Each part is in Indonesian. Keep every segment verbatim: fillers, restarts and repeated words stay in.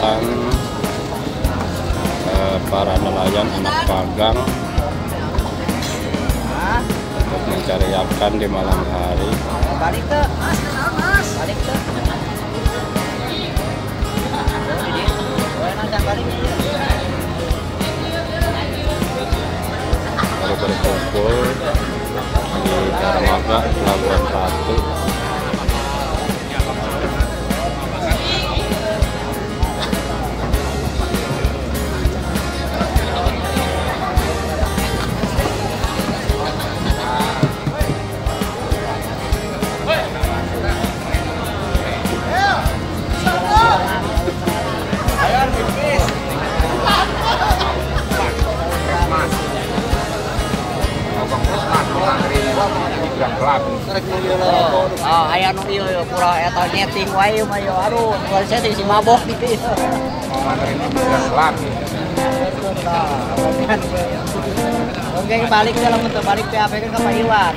datang eh, para nelayan anak Pagang untuk mencari ikan di malam hari. Balik ke, mas, balik ke. Baru berkumpul di dermaga Pelabuhan Ratu. Oh, aya nu ieu yo pura eta nyeting wae mah yo aduh, buat saya si mabok gitu. Mau nganterin di bilang gelap. Oke, balik dalam bentuk balik P H P kan ke Pak Iwan.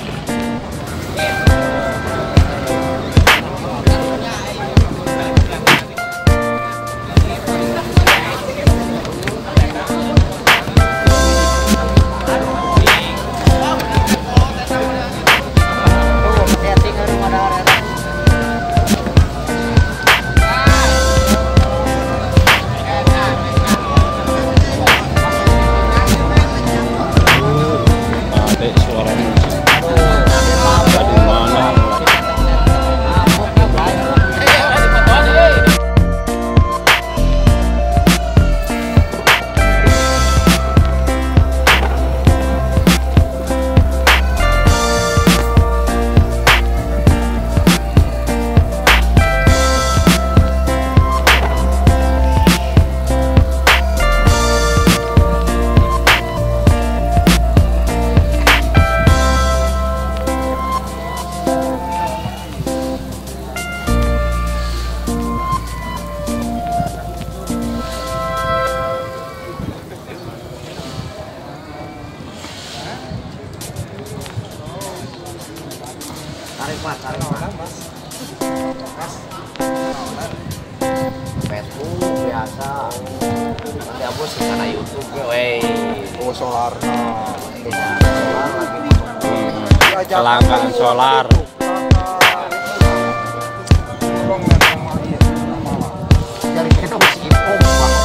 Tarik mas, tarik orang mas. Mas, Facebook biasa. Nanti aku sih karena YouTube gue, wey. Oh solarna. Solar lagi. Kelangkaan solar. Dari kita masih impor.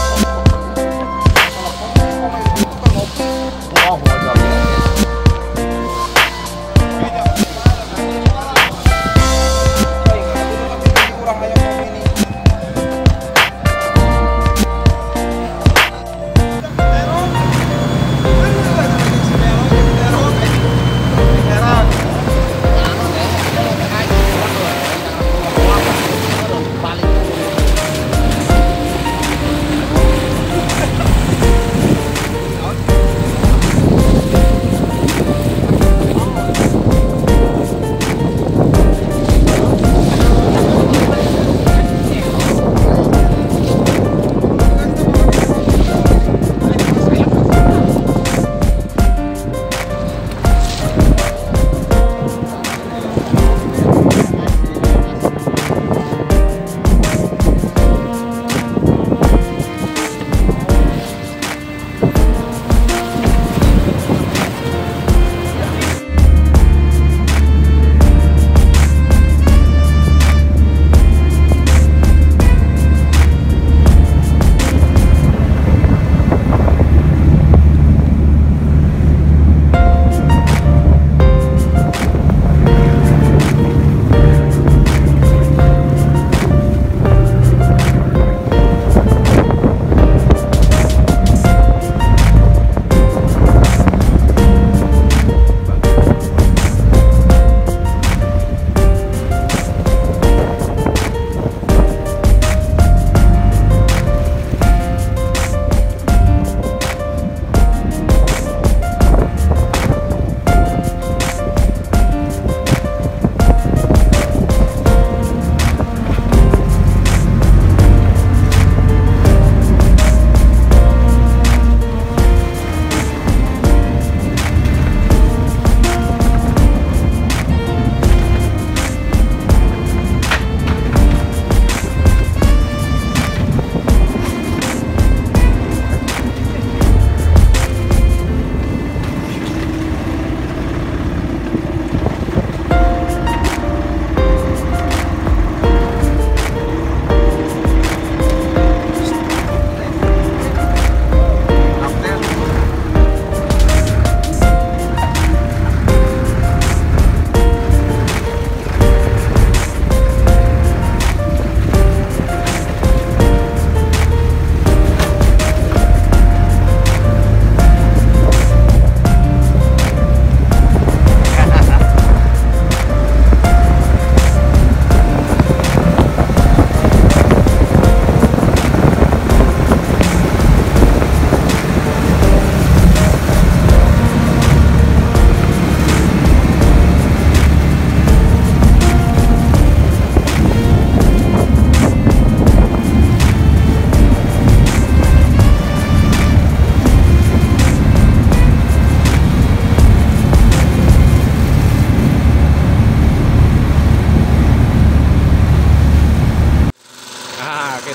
Wah, mau jadi.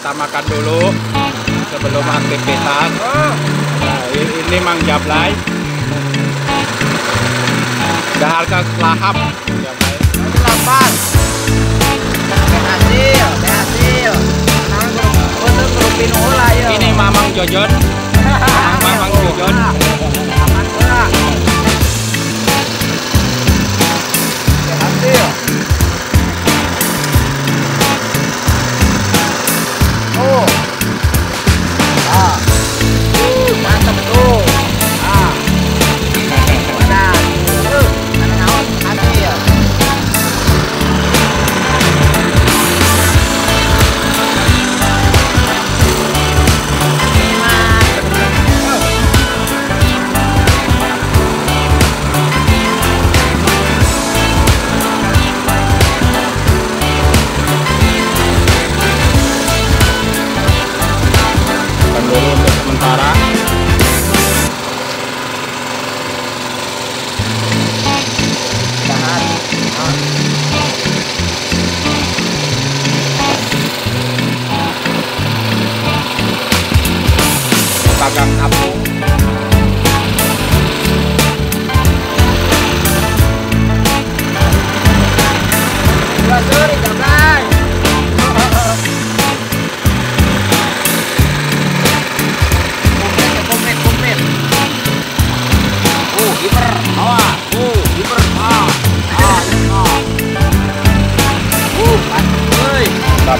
kita makan dulu sebelum aktivitas. Nah, ini Mang Jablay. Udah harga lahap Jablay. Lapan. Berhasil, berhasil. Untuk grupin ulah ya. Ini Mamang Jojon. Mamang Jojon. Aman pula. Berhasil. Oh. Ah. Uh, mantap tuh. Ah. Wadah. Uh, karena naon hasil. Dulu untuk sementara. Tahan. Ah. Dagang apung. Dua suri Jablay. Kumpet, kumpet. Uh, hiper, awas. Uh, hiper, ah, ah, ah. Uh, mantap, euy. Mantap.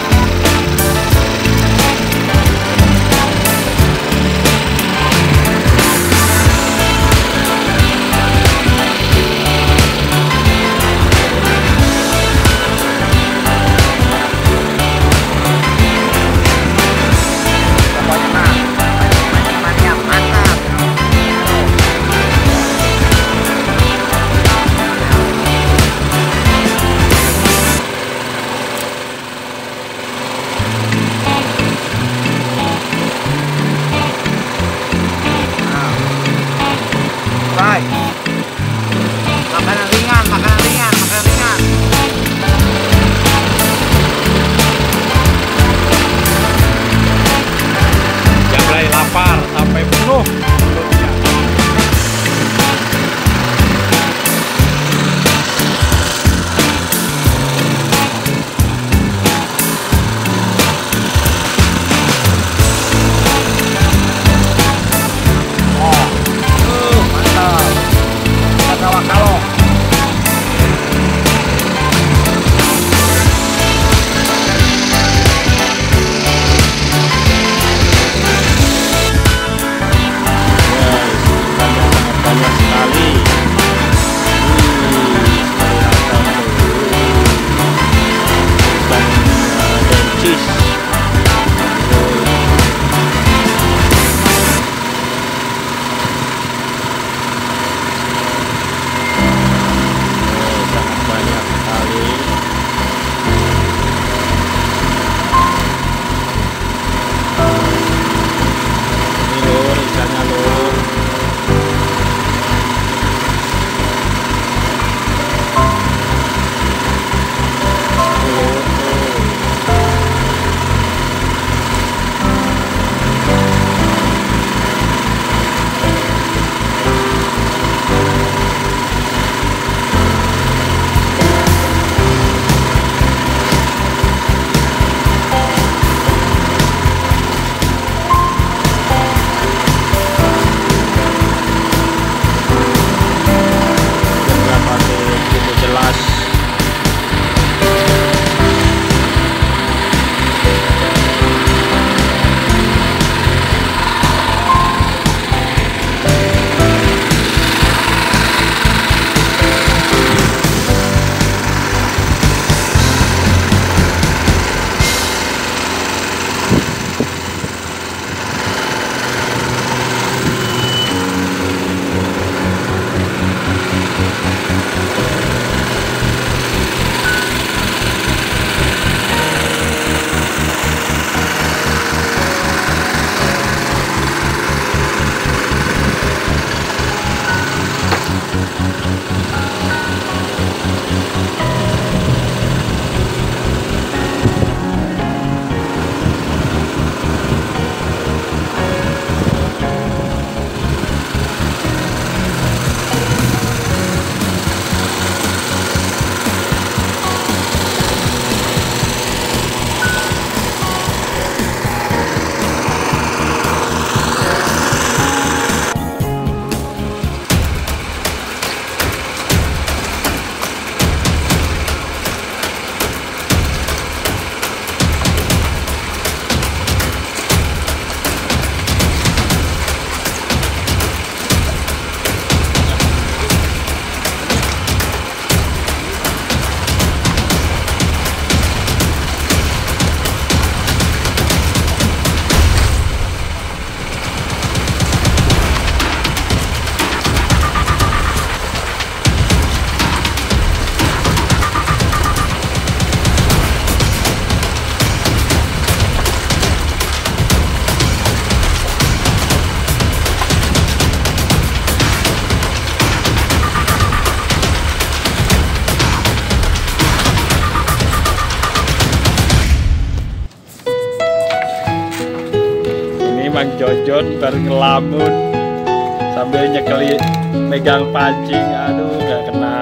Mang Jojon baru ngelamun sambil nyekeli megang pancing. Aduh, gak kena.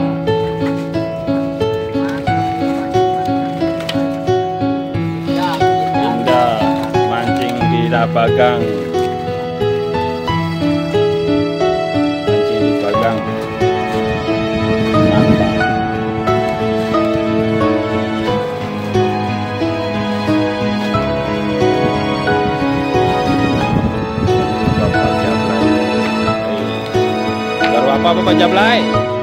Indah mancing di Bagang. Mancing di Bagang. Mantap. Bapak Jablay. Baru apa Bapak Jablay?